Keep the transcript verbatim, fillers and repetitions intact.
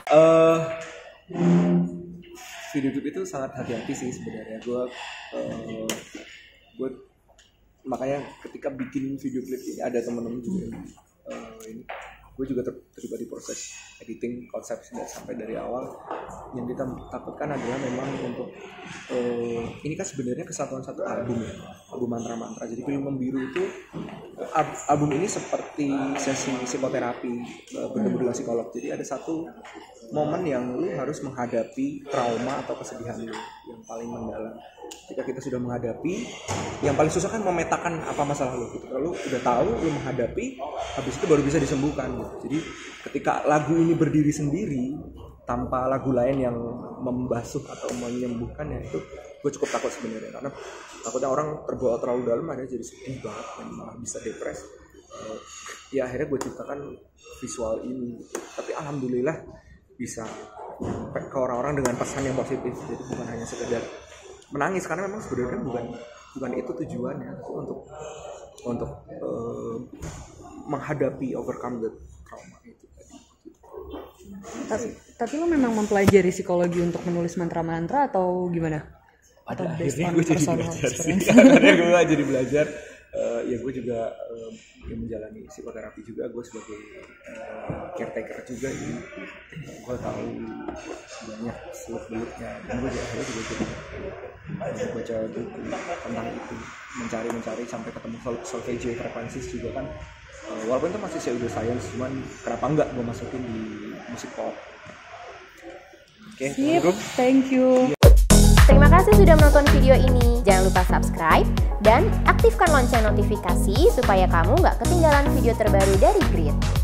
uh, video klip itu sangat hati-hati sih sebenarnya. Gue uh, gue makanya ketika bikin video klip ini ada temen-temen juga yang, uh, ini gue juga ter- terlibat di proses editing konsep sampai dari awal. Yang kita takutkan adalah memang untuk uh, ini kan sebenarnya kesatuan satu album ya, album mantra-mantra. Jadi Film Membiru itu uh, album ini seperti sesi psikoterapi uh, bertemu dengan psikolog. Jadi ada satu momen yang lu harus menghadapi trauma atau kesedihan lu yang paling mendalam. Ketika kita sudah menghadapi, yang paling susah kan memetakan apa masalah lu gitu. Kalau udah tahu, lu menghadapi, habis itu baru bisa disembuhkan gitu. Jadi ketika lagu ini berdiri sendiri tanpa lagu lain yang membasuh atau menyembuhkannya, itu gue cukup takut sebenarnya, karena takutnya orang terbawa terlalu dalam ada jadi sedih banget dan malah bisa depres. Uh, ya akhirnya gue ciptakan visual ini gitu. Tapi alhamdulillah bisa sampai ke orang-orang dengan pesan yang positif, jadi bukan hanya sekedar menangis, karena memang sebenarnya bukan bukan itu tujuannya, untuk untuk uh, menghadapi overcome the trauma itu tadi. Tapi, tapi lo memang mempelajari psikologi untuk menulis mantra-mantra atau gimana? Pada atau akhirnya gue jadi belajar sih, akhirnya gue jadi belajar. Uh, ya gue juga uh, yang menjalani psikoterapi juga, gue sebagai uh, caretaker juga, jadi gue tahu banyak seluk beluknya, dan gue juga akhirnya juga jadi uh, baca buku tentang itu, mencari mencari sampai ketemu solfeggio frequencies juga kan, uh, walaupun itu masih pseudo science, cuman kenapa enggak gue masukin di musik pop. Oke, okay, thank you. Terima kasih sudah menonton video ini. Jangan lupa subscribe dan aktifkan lonceng notifikasi supaya kamu nggak ketinggalan video terbaru dari Grit.